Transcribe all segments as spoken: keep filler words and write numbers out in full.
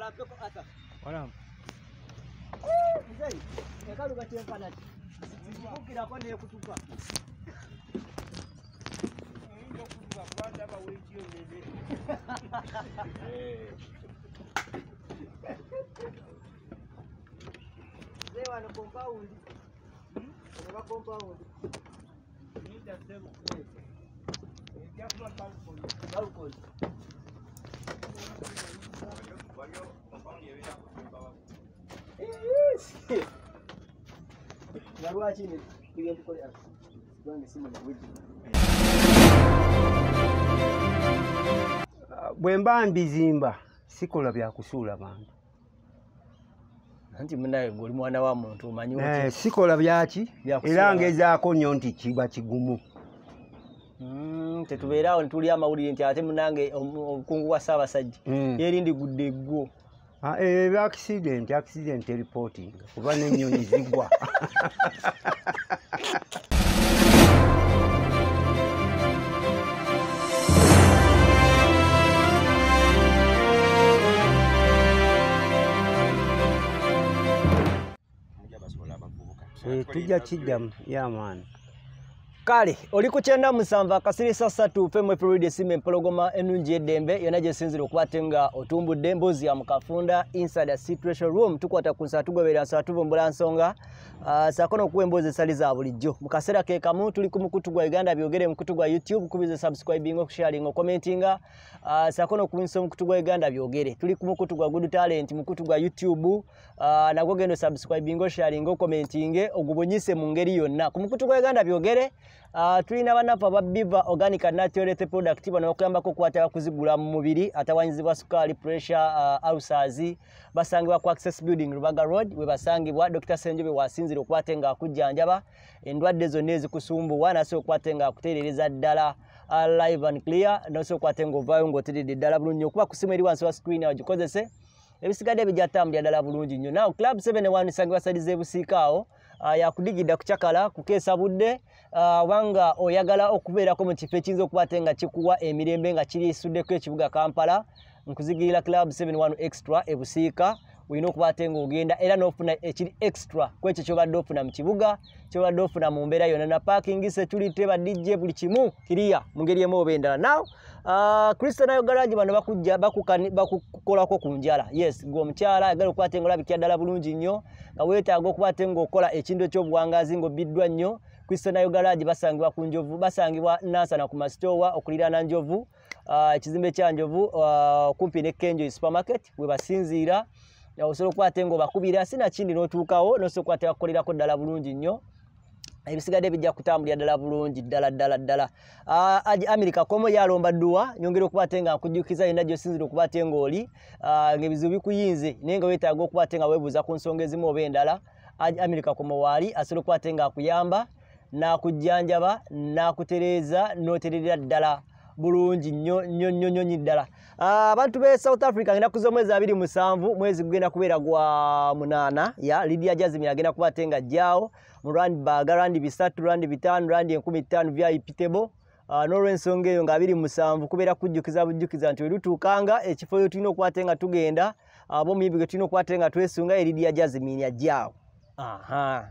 Wala mpeko ata. Wala. Mzee, ekalu gatempa nati. Sikukira ko ne kutupa. Ndio kutupa kwanza hapa wewe ndio. Eh. Mzee wana compound. Hmm? Wana compound. Ni ndio sema. Eh, kiasi wa balcony. Balcony. Bwemba mbizimba sikola bya kusuula bantu. Anti munaye goli mwana wa muntu umanyi Eh okay. Sikola byaki era ngezaako nnyo nti kiba kigumu. Mm tetubeerawo ntuli amawulire nti ate munange obukungu bwa Ssaabasajja mm. Yerindi gudde ggo. Ah eh accident accident reporting kuba n'ennyonyi zigwa. Eh tujja kiddamu ya man. Kale oli ku kyenda musanvu akasirisa ssatu femwe period simu empologoma ennungi eddembe yonna gye sinzira okuba nga otumbudde mbuzi ya mukafunda inside a situation room tukwata ku nsa tugobera nsa tuvumbula nsonga uh, sakono okuwa emboozi esali za bulijjo mu kaseera ke kamu tuli ku mukutu gwa Uganda byogere mukutu gwa YouTube kubize subscribing okusharinga commentinga uh, sakono okuwinsa mukutu gwa Uganda byogere tuli ku mukutu gwa Good Talent mukutu gwa YouTube uh, nagwo gendo subscribing osharinga commentinge ogubonyise mu ngeri yonna ku mukutu gwa Uganda byogere. Uh, tulina banafa ba Biva Organic and Natural Product bano okuyambako kwata kuzigula mu mubiri atawanyizibwa sukali pressure uh, ulcers basangibwa ku Access Building Rubaga Road we basangibwa Doctor Senjobe wasinzira okwatenga akujjanjaba endwadde zonna ezikusumbuwa naso okwatenga akuteerereza ddala uh, live and clear naso okwatenga ovayo ng'oteredde ddala bulungi okuba kusimu eri wansi wa screen awo gikozese ebisigadde bijatambulira ddala bulungi nnyo. Now Club seventy-one sangibwa sadize ebusiikaawo Uh, ya kudigida kuchakala kukesa budde uh, wanga oyagala okubeerako mu kifo ekiyinza okuba nga kikuwa emirembe nga kiriisuddeko ekibuga Kampala nkuzigirira Club seventy-one extra ebusiika uyina okuba nga ogenda era n'ofuna ekiri extra kwekyo kyobadde ofuna mu kibuga kyobadde ofuna mu mbeera yonna na parking security ba D J buli kimu kiriya mu ngeri emu oba endala. Now uh, Christian Garage bano bakujja bakukolako ku njala. Yes gwe omukyala agala okuba nga olabikira ddala bulungi nnyo nga weetaaga okuba nga okola ekintu ekyobuwangazi ng'obiddwa nnyo. Christian Garage basangibwa ku Njovu basangibwa Nansana ku Masitowa okuliraana Njovu ekizimbe uh, kya Njovu uh, kumpi ne Kenjo supermarket we basinziira ya osobola okuba nga obakubira sina kindi n'otuukawo n'osobola okuba kukolerako ddala bulungi nnyo ebisigadde bijja kutambulira ddala bulungi ddala ddala ddala. uh, America komo yalomba dduwa nyongera okuba nga nkujjukiza yonna gy'osinzira okuba nga oli uh, ng'ebizibu bikuyinze naye nga weetaaga okuba nga weebuuza ku nsonga ezimu oba endala America komo waali asobola okuba nga akuyamba n'akujjanjaba n'akutereeza n'otererera ddala bulungi nnyo nnyo nnyo nnyo ddala. Abantu be South Africa ngenda kuza omwezi abiri musanvu mwezi gugenda kubeera gwa munaana ya Lydia Jasmine agenda kuba nga ajjaawo mu Randburg randi bisatu randi bitaano randi enkumi ttaano V I P table uh, n'olw'ensonga eyo nga abiri musanvu kubeera kujjukiza bujjukiza nti wetutuukanga ekifo yo tulina okuba nga tugenda abo uh, muyimbi gwe tulina okuba nga twesunga Lydia Jasmine ajjaawo. Aha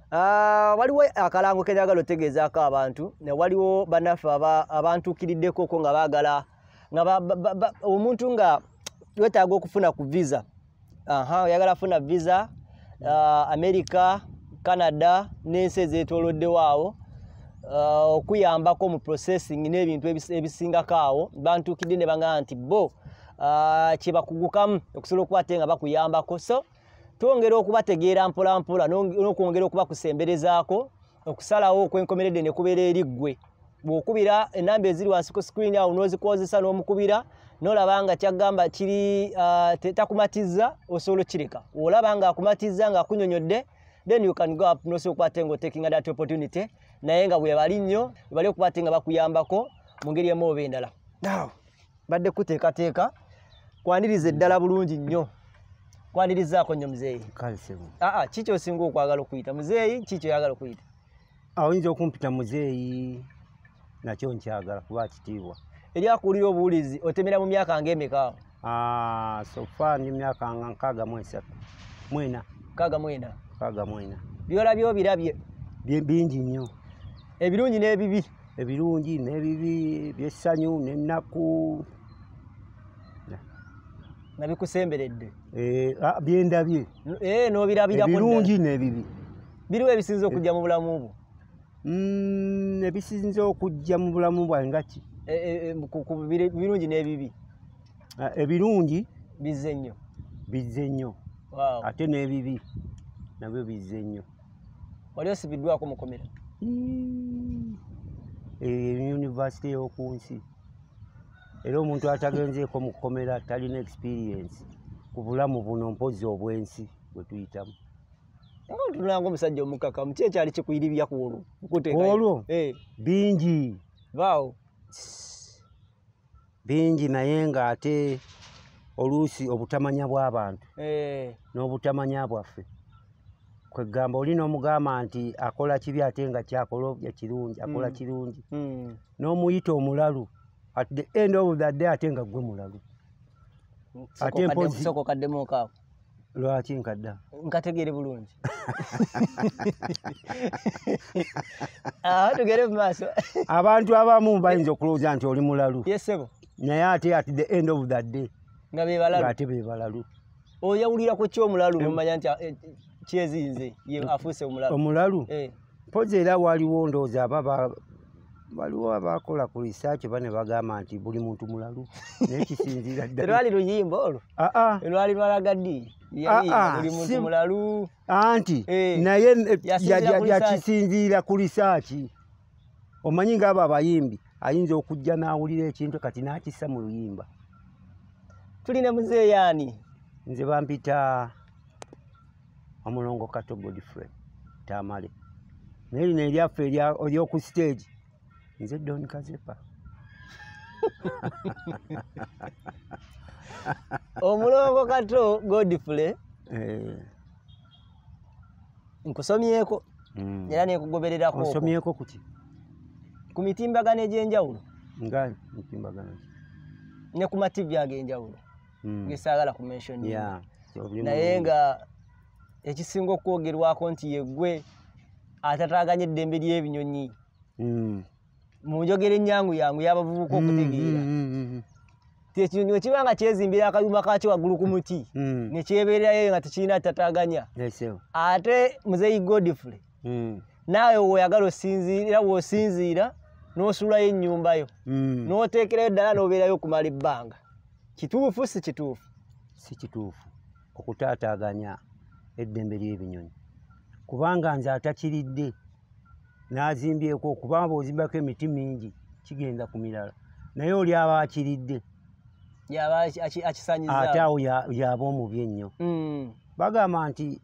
Uh, waliwo akalango ke njagala otegeezaako abantu ne waliwo bannaffe abantuukiriddeko ko nga baagala nga omuntu nga wetaaga okufuna ku visa aha oyagala funa visa uh, America Canada n'ensi ezeetooloddewo awo uh, okuyambako mu processing n'ebintu ebisingako awo bantuukidde ne bagamba nti bo uh, kye bakugukamu okusobola okuba nga bakuyambako so twongera okubategeera mpola mpola n'okwongera okuba kusemberezaako okusalawo okwenkomeredde ne kubeera eriggwe bw'okubira enamba eziri wansi ku screen awo n'ozikozesa n'omukubira n'olaba nga kyagamba kiri uh, takumatizza osobola kireka olaba nga akumatizza nga akunyonyodde then you can go up n'osobola okuba nga taking that opportunity naye nga bwe bali nnyo bali okuba nga bakuyambako mu ngeri emu oba endala. Now badde kuteekateeka kwaniriza eddala bulungi nnyo kwanirizaako nnyo muzeeyi kalsemu aa kiki osinga okwagala okuyita muzeeyi kiki oyagala okuyita oyinza okumpita muzeeyi nakyo nkyagala kuba kitiibwa eri akuwulira obuwulizi otemera mu myaka ng'emeka Ah, so far ndi myaka nkaaga mu esatu. Mwena. Kaaga mwena. Kaaga mwena. Byolabyo birabye. Bingi nnyo. Ebirungi n'ebibi. Ebirungi n'ebibi, byessanyu n'ennaku. Nabikusemberedde. Eh, ah, byendabye. Eh, n'obirabirako. Ebirungi n'ebibi. Biriwo ebisinza okujja mu bulamu bwo? Mm, ebisinza okujja mu bulamu bwange nga ki? Eh, ku birungi n'ebibi. Ebirungi bizze nnyo. Bizze nnyo. Wow. Ate n'ebibi nabyo bizze nnyo. Wali osibiddwako mukomera? Eh, university y'oku nsi. Era omuntu atagenzeeko mu kkomera talina experience ku bulamu buno mpozi obw'ensi bwe tuyitamu. Nga tunanga omusajja omukakamu ki ekyali kikuyiribya ku olwo? Olwo? Eh. Bingi. Vaawo. Bingi naye ng'ate oluusi obutamanya bw'abantu eh. n'obutamanya bwaffe. Kwegamba oli n'omugamba nti akola kibi ate nga kyakola kirungi, akola mm. kirungi. Mm. N'omuyita omulalu. At the end of the day ate nga gwe mulalu. Ate mpozi soko kaddemu kaako. Lwaki nkadda? Nkategeere bulungi. Ah, tugere mu maaso. Abantu abamu bayinza okulowooza nti oli mulalu. Yes sebo. Naye ate at the end of the day nga be balalu. Ate be balalu. Oyawulira ku kyo omulalu nomanya nti kyezinze ye afuuse omulalu. Omulalu? Eh. Pozi era waliwo ndowooza baba waliwo abakola ku research bane bagamba nti buli muntu mulalu. Naye kisinziira ddala. Lwali luyimba olwo? Ah ah. Lwali lwalagaddi. Buli muntu mulalu. Anti naye yakisinziira ku research. Omanyi ng'abo abayimbi ayinza okujja n'awulira ekintu kati n'akissa mu luyimba. Tulina muzeeyi yani? Nze bampita Omulongo Kato Godfrey Tamale. Naye lino eryaffe ery'oku stage nze Don Kazepa. Omulongo Kato Godfrey eh nkusomyeko era nekugobererako. Nsomyeko kuki? Ku mitimbagano egy'enjawulo. Nga mitimbagano ne ku mativi ag'enjawulo. Mm. Gesaagala ku mention. Yeah. Naye nga ekisinga okwogerwako nti yeggwe atataaganya eddembe ly'ebinyonyi. Mm. Mu njogera ennyangu yangu y'abavubuka okutegeera. Ekinyonyi kiba nga kyezimbira akayumba kakyo waggulu ku muti ne kyebeererayo nga tekirina tataaganya. Ate muzeeyi Godfrey naawe woyagala osinziira w'osinziira n'osulayo ennyumba yo n'oteekerayo ddala n'obeerayo okumala ebbanga. Kituufu si kituufu? Si kituufu okutaataaganya eddembe ly'ebinyonyi kubanga nze atakiridde n'azimbyeko kubanga ozimbako emiti mingi kigenda ku mirala naye oli aba akiridde yaba akisanyiza ate awo yaba omubi ennyo. Bagamba nti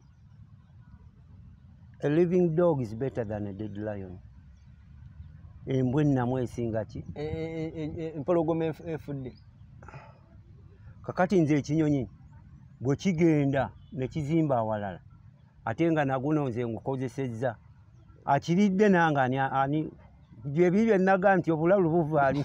a living dog is better than a dead lion. Embwa ennamu esinga ki? Empologoma efudde. Kakati nze ekinyonyi bwe kigenda ne kizimba awalala ate nga naguno nze ngukozesezza akiridde nange ani ani gye bibye naga nti obulalu buvaali.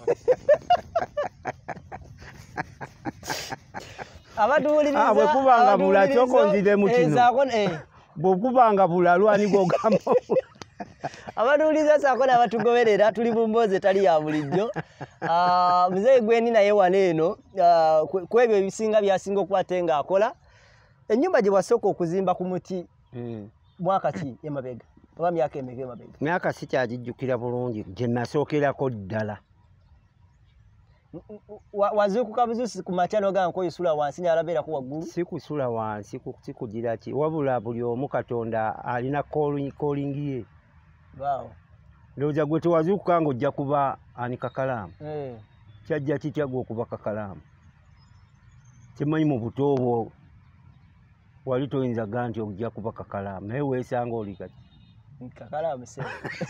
Abatuwuliriza bwe kubanga bula kyokonziremu kino bwe kubanga bulalu ani gwogamba. Abatuwuliriza saako n'abatugoberera tuli mu mboozi etali ya bulijjo. Muzeeyi Gweni naye wano eno ku ebyo ebisinga byasinga okuba ate ng'akola. Ennyumba gye wasooka okuzimba ku muti mwaka ki emabega oba myaka emeka emabega? Myaka sikyagijjukira bulungi gye nasookerako ddala. Wazuukuka buzuusi ku makya n'ogamba nkoyisula wansi n'alabeerako waggulu? Si kusula wansi sikugira ki wabula buli omu Katonda alina koolingi ye. Waaw. Ndowooza gwe tewazuukuka ng'ojja kuba ani kakalaamu. Kyajja kitya gwe okuba kakalaamu? Kimanyi mu buto obwo wali toyinza gga nti ojja kuba kakalaamu naye weesanga oli kati kakalaamu se.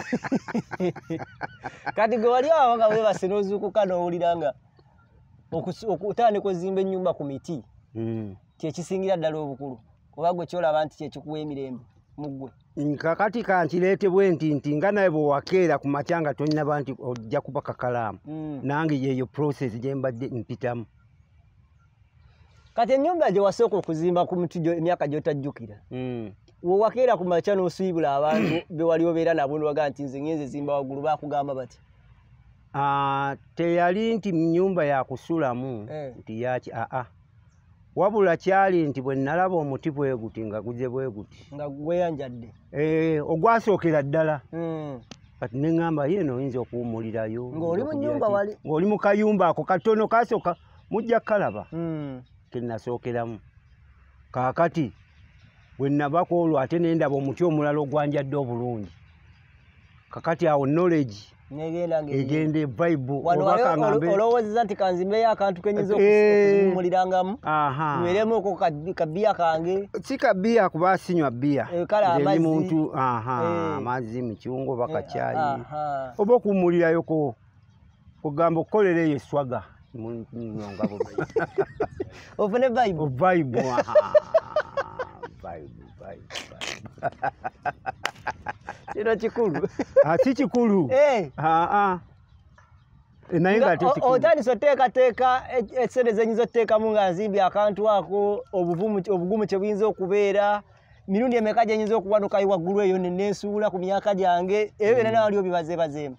Kati gwe wali awo nga weebase n'ozuukuka n'owulira nga otandika ozimba ennyumba ku miti kyekisingira ddala obukulu oba gwe kyolaba nti kyekikuwa emirembe mu ggwe? Kakati kankireetebwe nti nti nga naye bwe wakeera ku makya nga tonnaba nti ojja kuba kakalaamu nange yeeyo process gye mbadde mpitamu. Kati ennyumba gye wasooka okuzimba ku miti gyo emyaka gy'otajjukira. Mm. Wowakeera ku makya n'osiibula abantu be wali obeera nabo n'obaga nti nze ngenze zimba waggulu baakugamba bati. Ah, teyali nti nnyumba ya kusulamu Eh. nti yaki aa. Wabula kyali nti bwe nalaba omuti bwe guti nga guze bwe guti. Nga gweyanjadde. Eh, ogwasookera ddala. Mm. Kati ne ŋŋamba yeno oyinza okuwummulirayo. Ng'oli mu nnyumba wali. Ng'oli mu kayumba ako katono kasooka mujja kalaba. Mm. Ke nasookeramu. Kaakati bwe nabako olwo ate ne ndaba omuti omulala ogwanjadde obulungi. Kakati awo knowledge negenda ng'eri. egende vibe Wano oba wali kangambe. olowooza nti kanzimbeyo akantu kenyinza Eh. okuwummulirangamu. Aha. Nyweremoko kabbiya kange. Si kabbiya kuba sinywa bbiya. Eh, kale Nze ndi amazzi. muntu aha Eh. amazzi mikyungo oba Eh, kacaayi. aha. Oba okuwummulirayoko kugamba okukolera eyo eswaga. Mu- mu- nga bwe- Ofune Bible. O vibe aha. Vibe, vibe, vibe. Kino kikulu. Ah, si kikulu. Eh. Ah, ah. Eh, naye nga ate Nga o- kikulu. otandise oteekateeka e- essente zenyinza oteekamu nga nzimbye akantu ako obuvumu obugumu kye buyinza okubeera mirundi emeka gye nyinza okuwanukayo waggulu eyo ne neesuula ku myaka gyange ebyo byonna nawe waliwo bibazeebazeemu.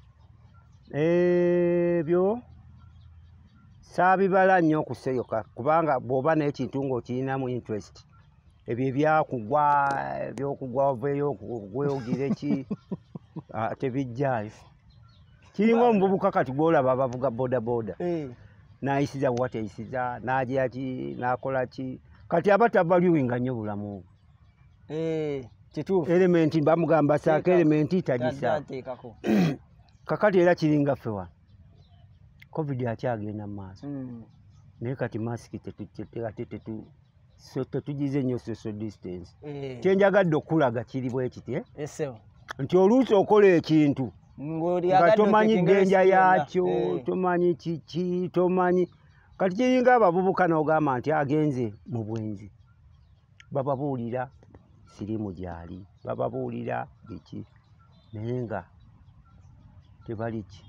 Ebyo saabibala nnyo okuseyoka kubanga bw'oba n'ekintu ng'okirinamu interest ebyo ebyakugwa ebyokugwa oveeyo gweyogire ki ah, tebijjaayo. Kiringa omuvubuka kati gw'olaba abavuga bodaboda Eh. n'ayisiza bwateyisiza n'agira ki n'akola ki kati aba tabalyuwinga nnyo bulamu. Eh. Kituufu. Elementi bamugamba saako Teeka- elementi tagisa. Taddateekako. Kakati era kiringa ffe wano covid akyagenda mu maaso. Mm. Naye kati masiki ate tetu so tetugize nnyo social distance. Eh. Kyenjagadde okulaga kiri bwe kiti eh? Essewo. Nti oluusi okola ekintu nga tomanyi ddenja yakyo tomanyi kiki tomanyi kati kiringa abavubuka n'ogamba nti agenze mu bwenzi bababuulira sirimu gyali bababuulira biki naye nga tebali ki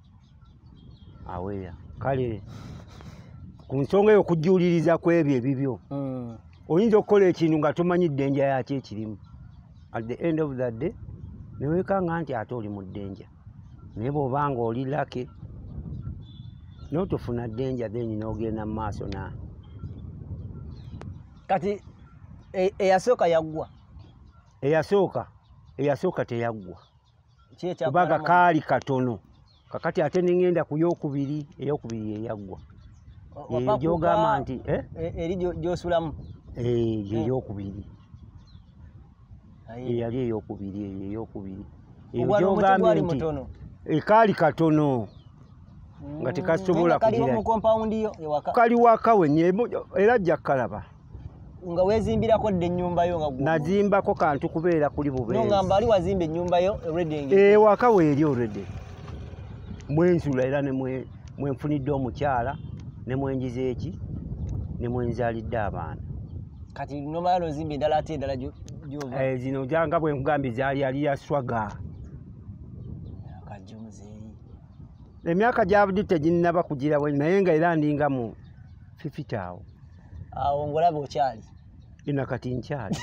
aweya kale ku nsonga eyo okujjuuliriza ku ebyo ebibyo Mm. oyinza okukola ekintu nga tomanyi ddenja yakyo ekirimu at the end of the day newekanga nti ate oli mu ddenja naye bw'obanga oli lake n'otofuna ddenja then n'ogenda mu maaso na Kati e- eyasooka yaggwa. eyasooka eyasooka teyaggwa Ki ekyaggwa kubanga namu? kaali katono kakati ate nengenda ku yokubiri eyokubiri eyaggwa O- eyo wapa gyogamba kuka- nti eh? e- eri gyo- gy'osulamu. eyo eyokubiri Aye. eyali eyokubiri eyo eyokubiri eyo Ogwali omuti gyogambye gwali nti mutono. ekaali katono nga Mm, tekasobola naye nga kaliwo kugira mu compound yo ewaka. kali waka wenye era ajja kalaba Nga weezimbirako dde ennyumba yo nga gwo. nazimbako kantu kubeera kuli No bubeezi ngamba ali wazimba ennyumba yo already ngi. ewaka weeri already mwensula era nemwe mwenfunidde omukyala ne mwenjiza eki ne mwenzaalidde abaana Kati nomala nozimba endala ate endala gyo- gyova. Eh, zino janga bwe nkugambye zaali yali ya swaga Akajja muzeeyi. emyaka gyabudde teginnaba kugira bwe naye nga era ndinga mu fifty awo Awo ngolaba okyali. ina kati nkyali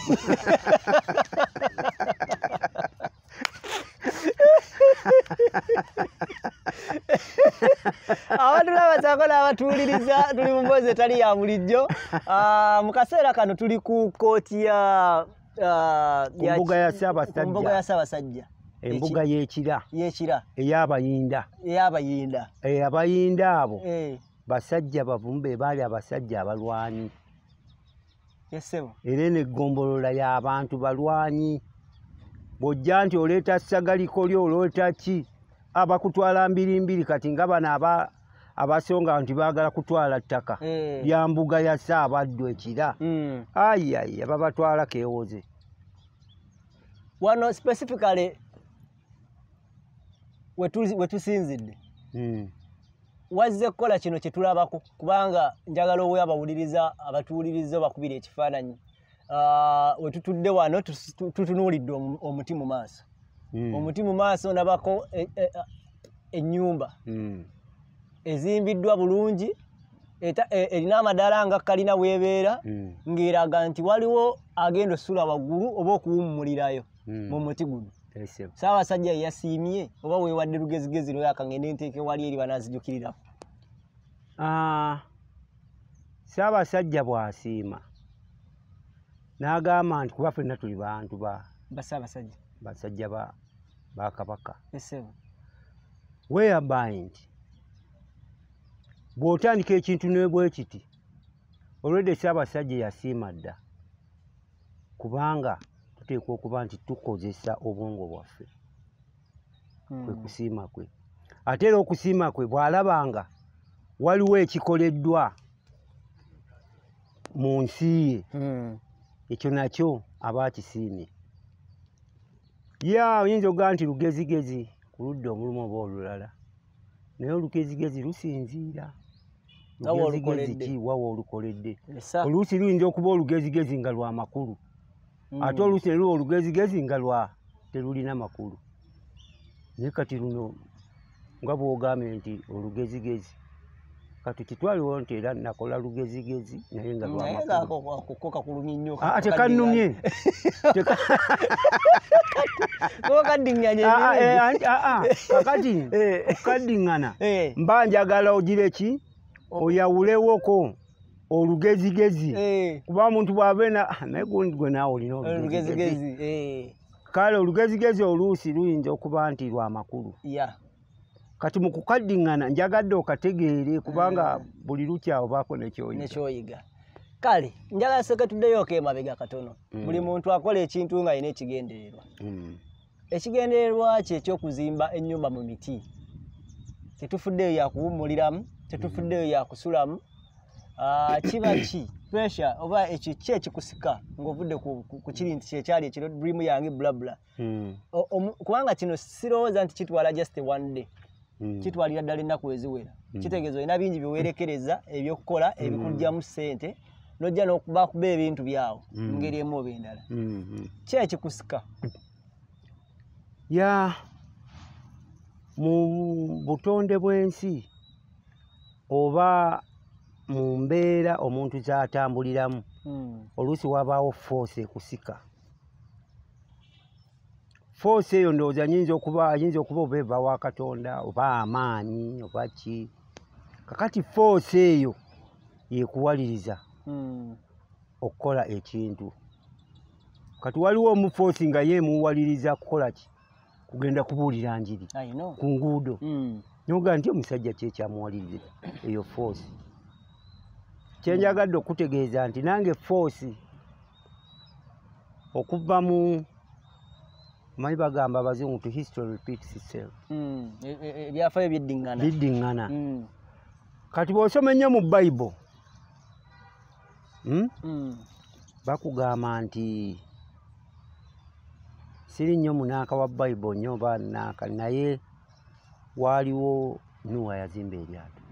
Abantu n'abasaako n'abatuwuliriza tuli mu mboozi etali ya bulijjo. Ah, mu kaseera kano tuli ku kooti ya ah, Ku mbuga ya Ssaabasajja. ku mbuga ya Ssaabasajja. embuga y'ekira Y'ekira ey'abayinda ey'abayinda. Eh, abayinda abo Eh, basajja bavumu be baali abasajja abalwanyi yesebo. era eno eggombolola y'abantu balwanyi bw'ojja nti oleeta ssagaliko lyo oleeta ki abakutwala mbiri mbiri kati nga bano aba abasonga nti baagala kutwala ttaka Eh. lya mbuga ya Ssaabaddu ekira Mm. ayaya babatwala keewoze Wano specifically wetu wetusinzidde. mm. Wazze kukola kino kye tulabako kubanga njagala owe abawuliriza abatuwuliriza bakubira ekifaananyi. Ah, wetutudde wano tus- tu- tutunuulidde omu- omuti mu maaso. Mm. Omuti mu maaso nabako e- e- ennyumba Mm. ezimbiddwa bulungi eta erina amadala nga kalina webeera mm. ngeraga nti waliwo agenda osula waggulu oba okuwummulirayo mm. mu muti guno yes. Ssaabasajja yasiimye oba weewadde lugezigezi lwakangende nteeke wali eri banazijukirira ah Ssaabasajja bw'asiima n'agamba nti kuba ffenna tuli bantu ba Bassaabasajja basajja ba ba Kabaka esebo whereby nti bw'otandika ekintu ne bwe kiti olwedde Ssaabasajja yasiima dda kubanga tuteekwa okuba nti tukozesa obwongo bwaffe hmm. kwe kusiima kwe ate era okusiima kwe bw'alabanga waliwo ekikoleddwa mu nsi ye hmm. ekyo nakyo aba akisiimye ya oyinza okugaa nti lugezigezi ku ludda omulumu oba olulala naye olugezigezi lusinziira lugezigezi ki wawa olukoledde oluusi luyinza okuba olugezigezi nga lwa makulu mm. ate oluusi ne luba olugezigezi nga lwa terulina makulu naye kati luno nga bw'ogambye nti olugezigezi kati kitwaliwo nti era nakola lugezigezi naye nga lwa makulu tekannumye kakati okukaddiŋŋana mba njagala ogire ki oyawulewoko olugezigezi kuba omuntu bw'abeena naye gundi gwe naawe olina olugezigezi kale olugezigezi oluusi luyinza okuba nti lwa makulu kati mu kukaddiŋŋana njagadde okategeere kubanga buli lukya obaako nekyoyiga kale njagala seke tuddeyo emabega katono buli muntu akola ekintu nga alina ekigendererwa ekigendererwa kye ekyokuzimba ennyumba mu miti tetufuddeyo yakuwummuliramu tetufuddeyo yakusulamu kiba ki pressure oba ekyo ki ekikusika ng'ovudde ku kiri nti kyekyali ekiro dream yange blabla kubanga kino sirowooza nti kitwala just one day kitwalira ddala ennaku eziwera kitegeeza olina bingi byewerekereza ebyokukola ebikugyamu ssente nojja n'okubakuba ebintu byawo ngeri emu oba endala ki ekikusika ya mu butonde bw'ensi oba mu mbeera omuntu ky'atambuliramu oluusi wabaawo force ekusika force eyo ndowooza nyinza okuba ayinza okuba oba eva wa Katonda oba amaanyi oba ki kakati force eyo yekuwaliriza okukola ekintu kati waliwo omu force nga yeemuwaliriza kukola ki kugenda kubuulira njiri ku nguudo noga nti omusajja kyekyamuwaliriza eyo force kyenjagadde okutegeeza nti nange force okuva mu manyi bagamba abazungu to history repeats itself ebyafaayo biddiŋŋana biddiŋŋana kati bw'osoma ennyo mu Bible bakugamba nti siri nnyo munaaka wa Bible nnyo oba naaka naye waaliwo Nuwa yazimba eryato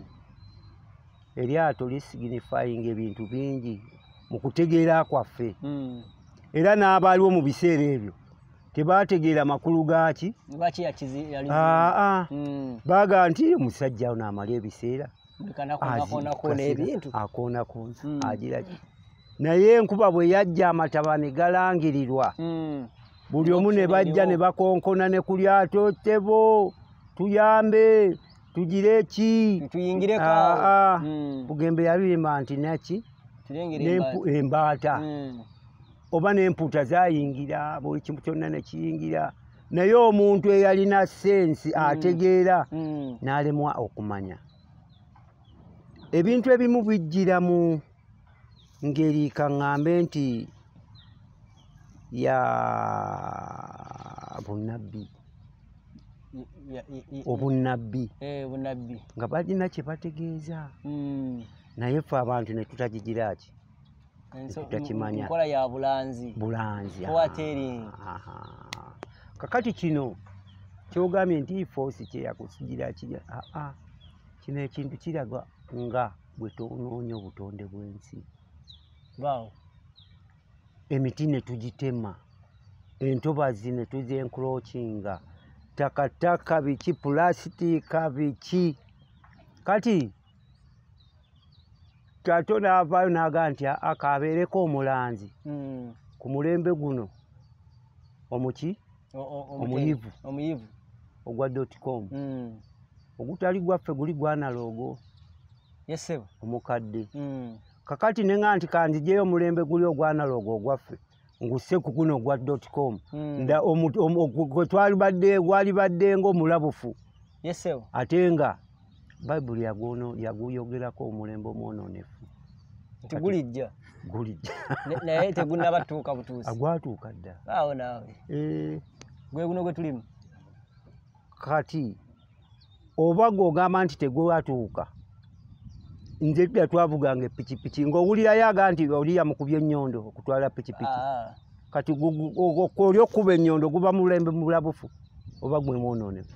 eryato lisignifying ebintu bingi mu kutegeera kwaffe era n'abaaliwo mu biseera ebyo tebategeera makulu gaaki baga nti omusajja ono amala ebiseera akoonakona agira ki naye enkuba bwe yajja amataba ne galangirirwa buli omu ne bajja ne bakonkona ne ku lyato tebo tuyambe tugire ki Bugembe yabimba nti naki embaata oba n'empuuta zayingira buli kimu kyonna ne kiyingira naye omuntu eyalina sensi ategeera n'alemwa okumanya ebintu ebimu bijjira mu ngeri kaŋŋambe nti ya bunnabbi obunnabbi nga balina kye bategeeza naye ffe abantu ne tutagigira ki tutakimanya bulanzi kakati kino kyogambye nti force kyeyakusigira ki kino ekintu kiraga nga bwe tunoonya obutonde bw'ensi emiti ne tugitema entobazi ne tuzenkrokinga takataka biki pulasitiika biki kati tato n'avaayo n'aga nti akabeereko omulanzi mm. ku mulembe guno omuki omuyivu omuyivu ogwa dot com mm. ogutali gwaffe guli gwanalogo yesebo omukadde mm. kakati nenga nti kanzijeyo omulembe guli ogwanalogo ogwaffe ngusse ku guno gwa dot com mm. nda gwe twali badde gwali badde ng'omulabufu yesebo ate nga bayibuli yagono yaguyogerako omulembe omwononefu nti gulijja gulijja naye tegunnabatuuka butuusi agwatuuka dda awo naawe eh gwe guno gwe tulimu kati oba gw'ogamba nti tegwatuuka nze dda twavuganga epikipiki ng'owulirayo aga nti oli yamukubye ennyondo okutwala pikipiki kati oli okkuba ennyondo guba mulembe mulabufu oba gwe mwononefu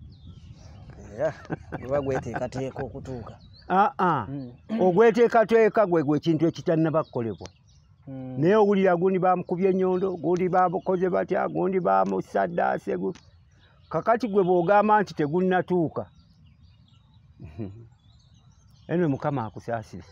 oba gweteekateeka okutuuka aa ogweteekateeka gwe gwe ekintu ekitannaba kukolebwa naye owulira gundi bamukubye ennyondo gundi bamukoze batya gundi bamusaddaase kakati gwe bw'ogamba nti tegunnatuuka eno mukama akusaasire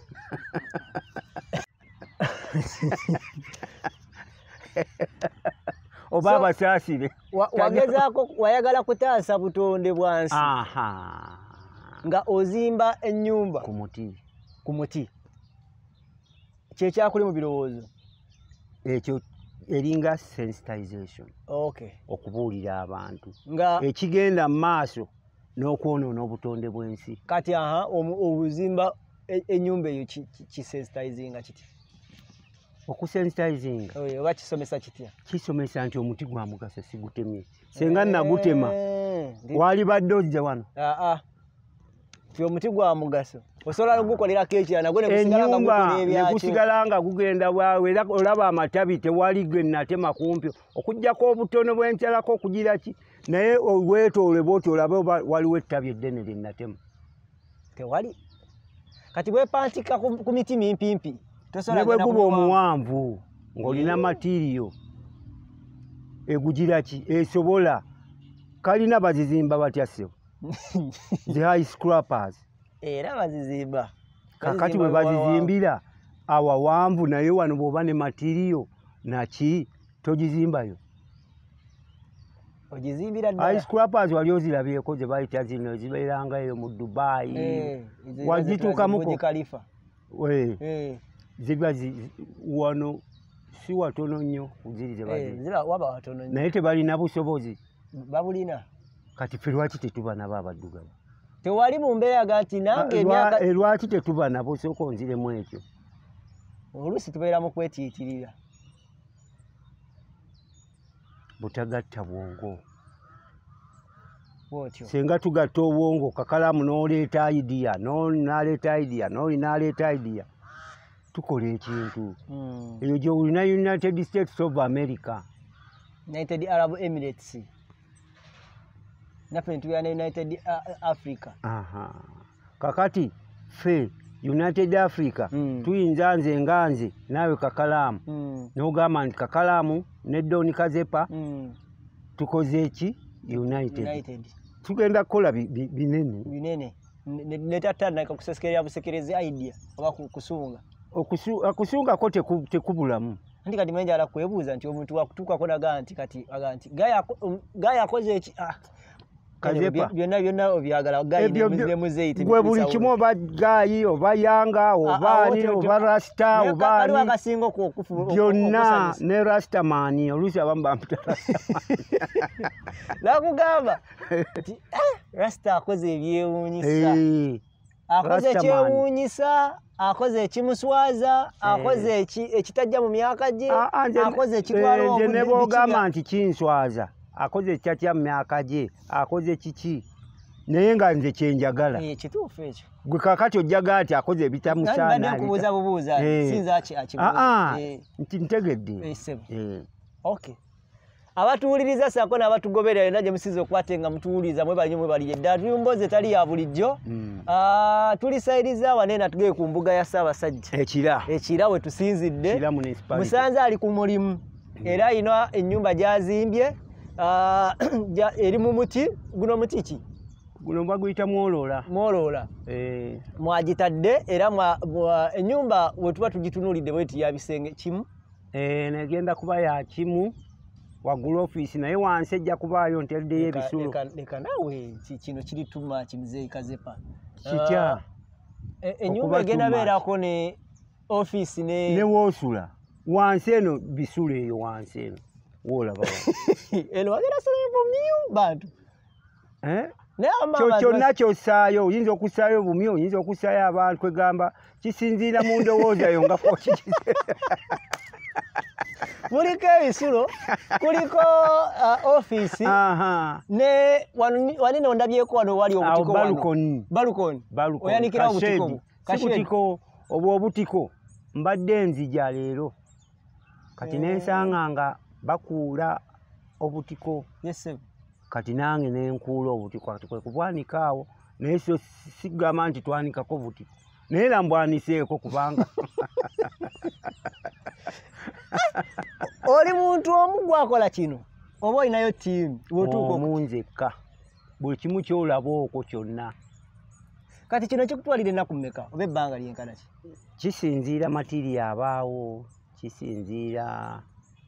oba abasaasire wagezaako wayagala kutaasa butonde bwansi nga ozimba ennyumba ku muti ku muti kyekyakuli mu birowoozo ekyo eringa sensitization okay okubuulira abantu nga ekigenda mu maaso n'okwonoona obutonde bw'ensi kati aha obuzimba ennyumba eyo kisensitizinga kiti okusensitizinga oba kisomesa kitya kisomesa nti omuti gwa mugaso sigutemye senga nagutema wali badde ojja wano aa ti omuti gwa mugaso osobola gukolerako ekira nagwo ennyumba negusigala nga gugenda bwawe era olaba amatabi tewali gwe natema kumpi okugjako obutono bwentalako okugira ki naye weetoole bwoti olabe waliwo ettabi eddene lye natema tewali kati bwepantika ku miti mimpimpi ne bwe guba omuwanvu ng'olina matiriyo egugira ki esobola kalina bazizimba batya ssebo the high scrappers era bazizimba kakati bwe bazizimbira awawanvu naye wano bw'oba ne matiriyo naki togizimbayo ogizimbira high scrappers wali ozirabyeko ze bayita zino zibeeranga eyo mu Dubai wazituukamuko ziba wano si watono nnyo kuziri ze baziri naye tebalina busobozi babulina kati ffe lwaki tetuba nabo abaddugavu tewali mu mbeera ga nti nange emyaka lwaki tetuba nabo sooka onziremu ekyo oluusi tubeera mu kwetiitirira butagatta bwongo bwotyo senga tugatta obwongo kakalamu n'oleeta idiya n'aleeta idiya n'oli n'aleeta idiya tukola ekintu eyo gy'olina United States of America United Arab Emirates naffe ntubira ne United Africa aha kakati ffe United Africa mm. tuyinza nze nganze naawe kakalamu mm. n'ogamba nti kakalamu ne Doni Kazepa mm. tukoze eki United, United. Tugenda kukola binene binene netatana kusekerera busekerezi idea oba kusunga okusunga ko tekubulamu ndi kati menja ala kwebuuza nti omuntu wakutuka kona ganti kati aganti gaya gaya koze eki ah Kazepa byonna byonna obyagala gayi ne muzeiti gwe buli kimu oba gayi oba yanga oba ni oba rasta oba ni akasingo ku okufu byonna ne rasta mani olusi abamba mpita la kugamba ti rasta akoze ebyewunyisa akoze ekyewunyisa akoze ekimuswaza akoze ekitajja mu myaka gye akoze ekitwalo nje ne bogamba nti kinswaza akoze kyatya mu myaka gye akoze kiki naye nga nze kyenjagala kituufu ekyo gwe kakati ojjaga ati akoze ebitamusaana kubuuza bubuuza sinza akibuuza nti ntegedde okay abatuwuliriza sako n'abatugoberera yonna gye musize okukwate nga mutuwuliriza mwe bali mwe bali edda tuyumboze tali ya bulijjo tulisayiriza wanena tugeye ku mbuga ya Ssaabasajja ekira ekira we tusinzidde musanze ali ku mulimu era ino ennyumba gyazimbye eri mu muti guno muti ki guno baguyita mwolola. Mwolola. Eh. Mwagitadde era mwa ennyumba we tuba tugitunulidde bweti ya bisenge kimu. Eh, negenda kuba ya kimu waggulu office naye wansi ejja kubaayo nteddeyo ebisulo. Leka naawe kino kiri tuma kimize kazepa. Kitya. Ennyumba egenda beerako ne office ne ne woosula. Wansi eno bisulo eyo wansi eno. Woolaba. Eno wagera sala bumyu bantu. Eh? Kyo kyonna ky'ossaayo oyinza okussaayo bumyu oyinza okussaayo abantu kwegamba kisinziira mu ndowooza yo nga fokikize. Kuliko ebisulo kuliko office ne wali nondabyeko wano wali obutiko wano balukoni balukoni oyanikira obutiko kashediko obwo obutiko mbadde nzija leero kati nensanga nga bakuula obutiko. Yes sir. Kati nange nenkuula obutiko kati kwe kubwanika awo naye so sigamba nti twanikako butiko naye lambwaniseeko kubanga oli muntu omu gwakola kino oba olinayo ttiimu wotuuka omunzekka buli kimu kyolaba okwo kyonna. Kati kino kikutwalira ennaku mmeka oba ebbanga lyenkana ki? Kisinziira matiri abaawo kisinziira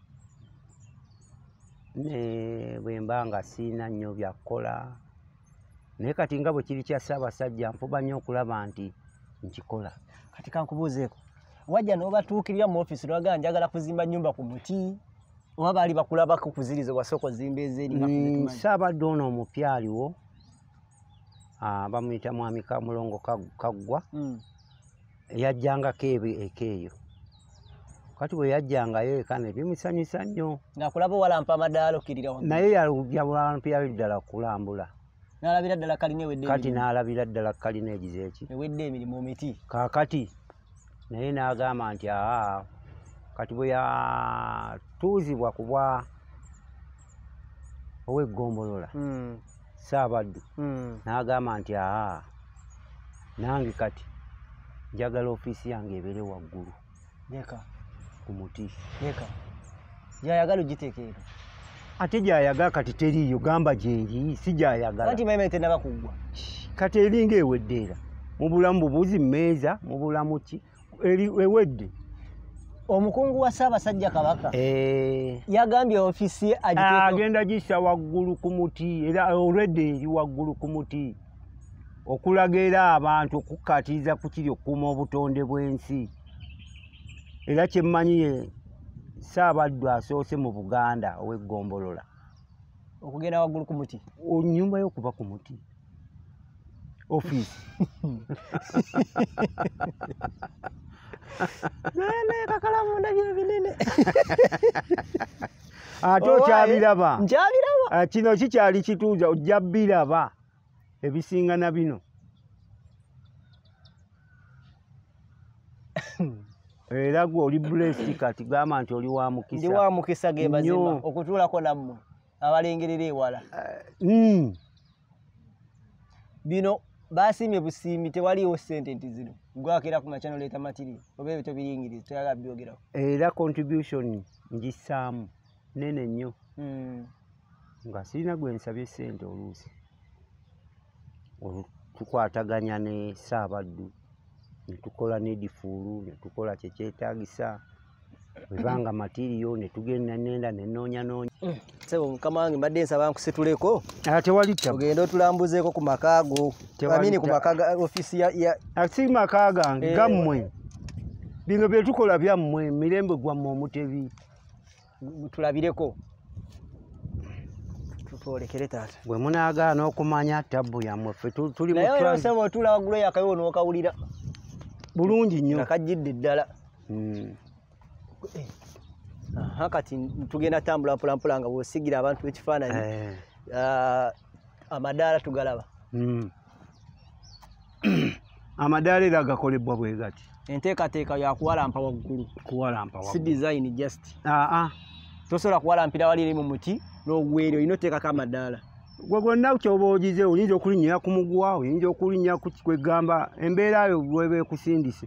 ne bwemba nga siina nnyo byakukola naye kati nga bwe kiri kya Ssaabasajja nfuba nnyo okulaba nti nkikola. Kati kankubuuzeeko wajja n'obatuukirira mu office lwaga njagala kuzimba nnyumba ku muti oba baali bakulabako kuziriza wasooka ozimba ezeeri nga mm, Ssaabadde ono omupya aliwo bamuyita mwami Kamulongo Kaggwa mm. yajjangako ekeeyo kati bwe yajjangayo eka ne bimusanyusa nnyo ng'akulaba owalampa amadaala okkirira wamu naye yalampirayo ddala kulambula n'alabira ddala kalina ewedde kati n'alabira ddala kalina egize eki ewedde emirimu omiti kaakati naye n'agamba nti aa kati bwe yatuuzibwa kubwa ow'eggombolola mm. Ssaabaddu mm. n'agamba nti aa nange kati njagala ofiisi yange ebeere waggulu yeka ku muti yeka gyayagala ogiteekeera ate gyayagala kati teriiyo gamba gyeri si gyayagala kati meme tenaba kuggwa kati eringa ewedde era mu bulamu bubuzi mmeeza mu bulamu ki ewedde. Omukungu wa Ssaabasajja Kabaka eh yagambye office ye agiteeka agenda gissa waggulu ku muti era already eri waggulu ku muti okulaga era abantu okukkatiriza ku kiri okukuuma obutonde bw'ensi era kyemmanyiye Ssaabaddu asoose mu Buganda ow'eggombolola okugenda waggulu ku muti nnyumba y'okuba ku muti office nene kakalamu ndabye binene ate okyabiraba nkyabiraba kino kikyali kituuza ojja biraba ebisinga na bino era gwe oli blessed kati gamba nti oli wa mukisa ndi wa mukisa ge mazima okutuulako nammwe abalengerera ewala mm. bino basimye busimbi tewaliwo ssente nti zino gwakera ku machano leta material oba ebyo tobiyingiriza toyagala byogerako era contribution ngisaamu nene nnyo mm. nga sirina gwe nsabye ssente oluusi tukwataganya ne Ssaabaddu netukola nedifuulu netukola kyekyetaagisa webanga material netugenda nenda nenoonya noonya sebo mukama wange mbadde nsaba nkusituleko tewali ttabu ogenda otulambuzeeko ku makaago amini ku makaga ofisi ya si maka gange gammwe bino bye tukola byammwe mirembe gwammwe omutebi tulabireko tutwolekere taata bwe munaagaana okumanya ttabu yammwe ffe tuli naye sebo otula waggulu yakayo n'okawulira bulungi nnyo nakajjidde ddala aha kati tugenda tambula mpola mpola nga bw'osigira abantu ekifaananyi amadaala tugalaba amadaala era gakolebwa bwe gati enteekateeka yakuwalampa waggulu kuwalampa waggulu si design just aa tosobola kuwalampira wali eri mu muti n'ogweri olina oteekako amadaala gwe gonna kyoba ogize oyinza okulinnyira ku mugwa oyinza okulinnya ku kwegamba embeera yo bweba ekusindise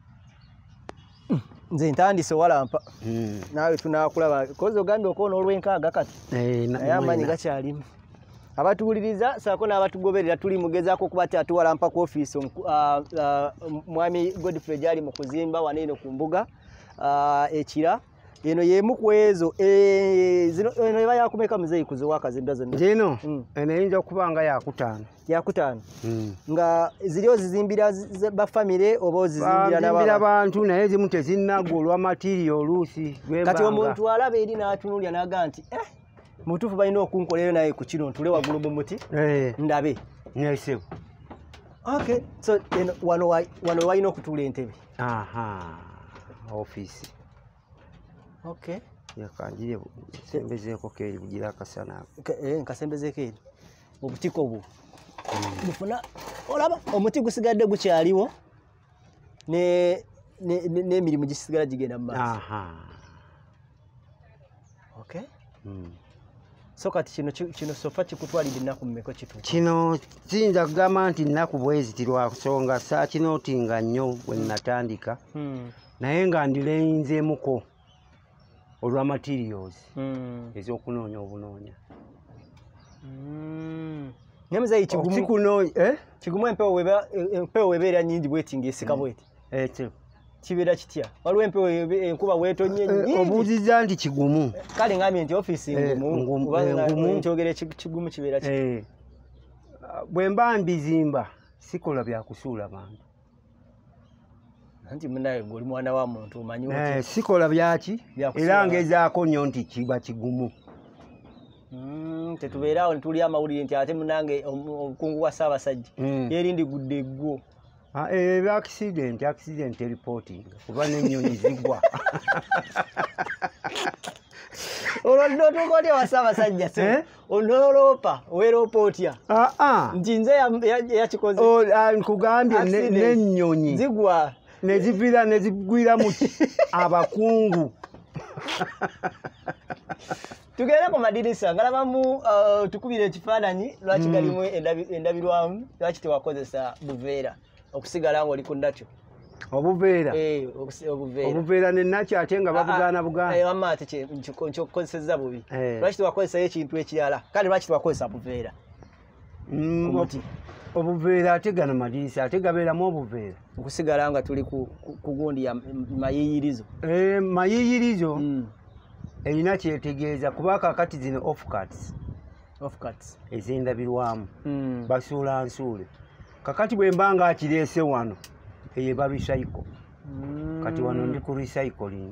nze ntandise walampa naawe tunaakulaba kozi ogambye okoona olw'enkaaga kati naye amaanyi gakyalimu abatuwuliriza saako n'abatugoberera tuli mugezaako kuba tatuwala mpa ku ofiisi uh, uh, mwami Godfrey gyali mu kuzimba wano eno ku mbuga uh, ekira eno yemu ku ezo e, zino eno eba yakumeka muzeeyi kuzo wakazimbwa zonna zino mm. eno eyinza okuba nga yakutaano yakutaano mm. nga ziri ozizimbira bafamire oba ozizimbira n'abantu bantu naye zimu tezinnagwa olwa material oluusi kati omuntu alaba eri n'atunuulya n'aga nti eh mutuufu balina okunkolera naye ku kino ntule waggulu mu muti eh ndabe nesebo okay so eno wano wano walina okutuula entebe aha office okay yakanjire sembezeeko keeri bugira akasana eh nkasembezeeko eri obutiko obwo bufuna olaba omuti gusigadde gukyaliwo ne n'emirimu gisigala gigenda mu maaso aha okay mm. so kati kino kino sofa kikutwalidde ennaku mmeka kitu kino kiyinza kugamba nti nnaku bweziti lwa kusonga saa kinootinga nnyo bwe natandika hmm. naye nga ndileyinzeemuko olwa materials hmm. ez'okunoonya obunoonya hmm. nyemuzeeyi kigumu kunoonya eh kigumu empewo weba empewo webeera nnyingi bwetinga esika bweti ekyo kibeera kitya waliwo empewo enkuba weetonye nnyingi obuuziza nti kigumu kale ngambye nti ofiisi ngumu nkyogera kigumu kibeera ki bwe mba mbizimba sikola bya kusuula bantu nti munaye gwe oli mwana wa muntu omanyi oti sikola byaki era ngezaako nnyo nti kiba kigumu tetubeera awo netuli amawulire nti ate munange obukungu bwa Ssaabasajja yerindigudde eggwo ebya accident accident reporting kuba n'ennyonyi zigwa olwo ntuuka otya wa Ssaabasajja se onoloopa weeropa otya nti nze yakikoze nkugambye n'ennyonyi zigwa nezivira nezigwira mu abakungu tugende ku madirisa ngalabamu tukubira ekifaananyi lwaki galimu endabirwamu lwaki tewakozesa buveera okusigala ng'oli ku nakyo obuveera obuveera obuveera nenakyo ate nga babugaana bugaana wamma ate nkyokukozesezza bubi lwaki tewakozesayo ekintu ekirala kandi lwaki tewakozesa buveera obuveera ate gano madirisa ate gabeeramu obuveera okusigala nga tuli ku gundi ya mayiyirizo mayiyirizo erina kyetegeeza kuba kakati zino offcuts offcuts ez'endabirwamu basuula nsuule kakati bwe mba nga akireese wano eyeba recycle kati wano ndi ku recycling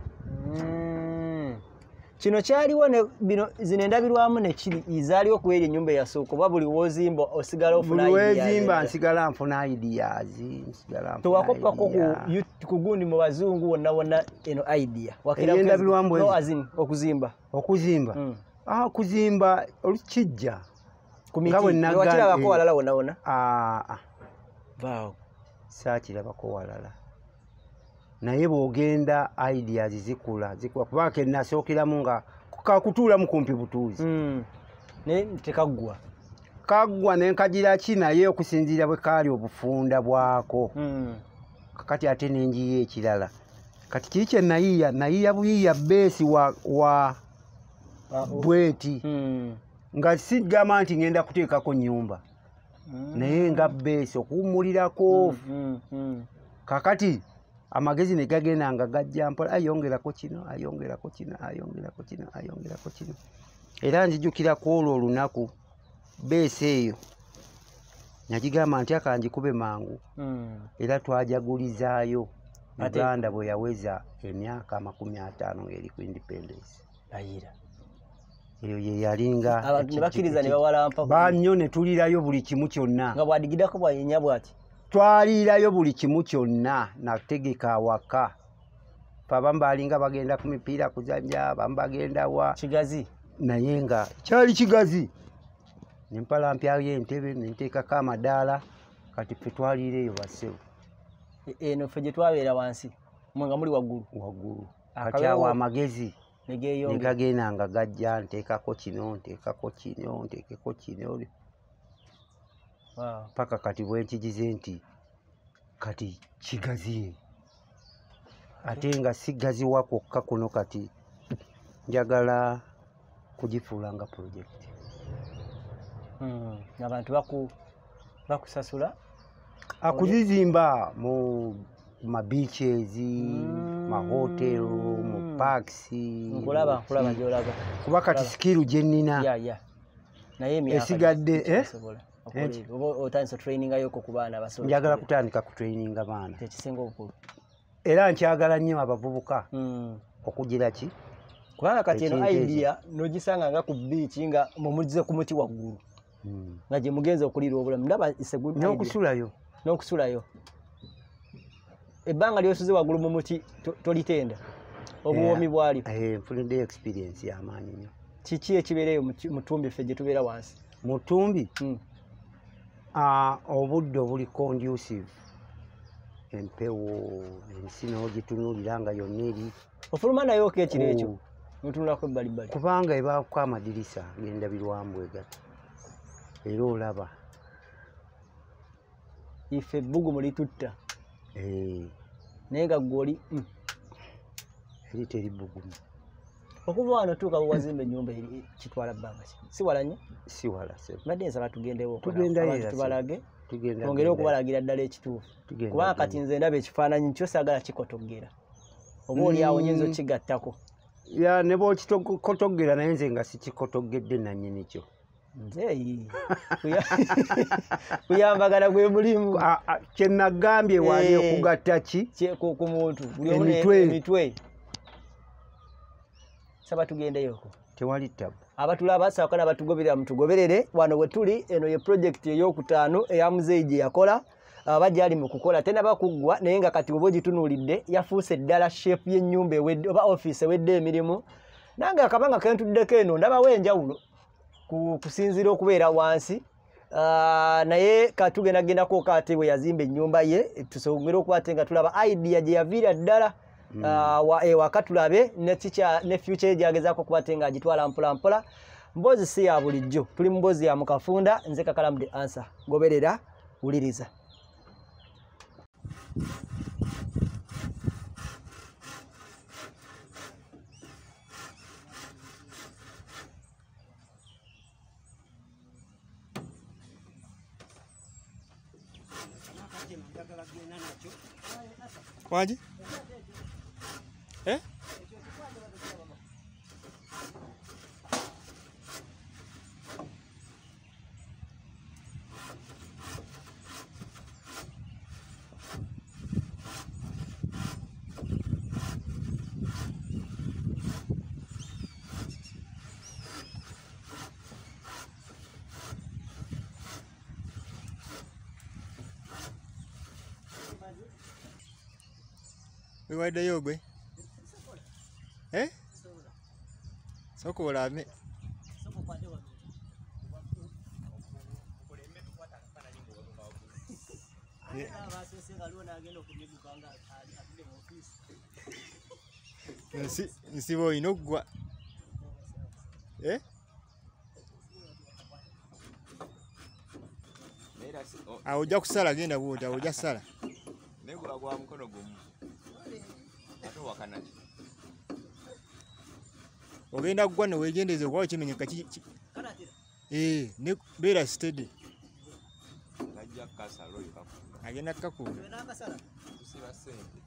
kino kyaliwo bino zino endabirwamu nekiri izaaliwo okuweerya ennyumba eyasooka oba buli wozimba osigala ofuna buli wezimba nsigala nfuna ideas nsigala tewakoppako ku gundi mu bazungu wonna wonna eno idea endabirwamu okuzimba okuzimba okuzimba olukijja wakirabako walala wonna wonna vaawo saakirabako walala naye bw'ogenda ideas zikula zikula kuba ke nasookeramu nga kakutuulamu kumpi butuuzi naye tekaggwa kaggwa nenkagira ki naye okusinziira bwe kaali obufunda bwako kakati ate nenjiya ekirala kati kiri kye nayiya nayiya buyiya beesi wa bweti nga sigamba nti ngenda kuteekako nnyumba naye nga beesi okuwummulirako kakati amagezi ne gagenda nga gajja mpola ayongerako kino ayongerako kino ayongerako kino ayongerako kino era nzijjukira ku olwo olunaku beesi eyo nagigamba nti akangikube mangu era twajagulizaayo Uganda bwe yaweza emyaka amakumi ataano ng'eri ku independence eyo ye yalinga abantu ne bakkiriza ne bawalampa bannyo ne tulirayo buli kimu kyonna nga bwadigidako bwayenya bwati twaliirayo buli kimu kyonna nategeka awaka abamu balinga bagenda ku mipiira kuzanja abamu bagenda wa kigazi naye nga kyali kigazi nempalampyayo entebe nenteekako amadaala kati ffe twaliireyo basewo eno ffe gye twabeera wansi mwenga muli waggulu waggulu kati awo amagezi negagenda nga gajja nteekako kino nteekako kino nteekeko kino paka kati bwenkigize nti kati kigazi ate nga sigazi wakwokka kuno kati njagala kugifuula nga project mm. Abantu baku bakusasula akuzizimba mu ma beaches mm. ma hotel mu parks nkulaba nkulaba jolaba kuba kati skill je nina ya ya naye emyaka esigadde eh obo otanso training ayoko ku baana basobola njagala kutandika ku training abaana tekisinga obukulu era nkyagala nnyo abavubuka mm. okugira ki kubanga kati eno idea nogisanga nga ku beach nga mumuzize ku muti waggulu mm. nga je mugenze okulira obulamu ndaba is a good idea n'okusulayo n'okusulayo ebbanga lyosuze waggulu mu muti tolitenda obuwomi bwali eh mfunidde experience y'amaanyi nnyo kiki ekibeereyo mutumbi ffe gye tubeera wansi mutumbi mm. ah obudde obuli conducive empewo ensi n'ogitunuulira nga yonna eri ofuluma nayo ko ekiro ekyo mutunulako ebbali bbali kubanga ebaako amadirisa gendabirwamu bwegati era olaba ife ebbugumu litutta eh naye nga gwoli mm. eri teri bbugumu okuva wano tuuka wazimba ennyumba eri kitwala bbanga ki si wala nnyo si wala se badde nsaba tugendewo tugendayo tubalage tugenda twongere okubalagira ddala ekituufu kubanga kati nze ndaba ekifaananyi kyo saagala kikotogera oba oli awo nyinza okigattako ya ne bw'okikotogera naye nze nga sikikotogedde nannyini kyo nze kuyambagana gwe mulimu kye nagambye wali okugatta ki ku muntu emitwe saba tugendeyoko tewali ttabu abatulaba saako n'abatugoberera mutugoberere wano we tuli eno ye project ey'okutaano eya muzeeyi gye yakola bajja ali mu kukola tenaba kuggwa naye nga kati oba ogitunuulidde yafuuse ddala sheepu y'ennyumba ewedde oba ofiisi ewedde emirimu nange akabanga kentuddeko eno ndabawo enjawulo kusinziira okubeera wansi naye katugendagendako kaate bwe yazimba ennyumba ye tusongere okuba nga tulaba idea gye yaviira ddala ewaka tulabe ne future gyagezaako kuba te nga agitwala mpola mpola mboozi si ya bulijjo tuli mu mboozi ya mukafunda nze Kakalamu the answer goberera wuliriza Waji? Eh? Wewaddeyo gwe? Eh? Sokola ame. Nsi nsibo olina okuggwa. Eh? Awo ojja kusala genda bwoti awo ojja kusala. Negula gwa mukono gumu. Ogenda kugwa ne weegendeze okuba kimenyeka ki eh ne beera steady najja kasa loyo kafu agenda kakula kusiba sente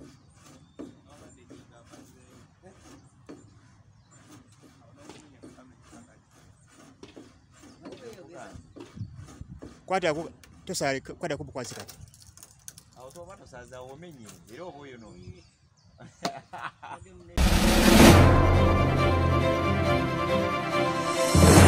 kwata ko tosale kwata ko bukwasi kati awo to bato saza omenyi era oboyo no Thank you.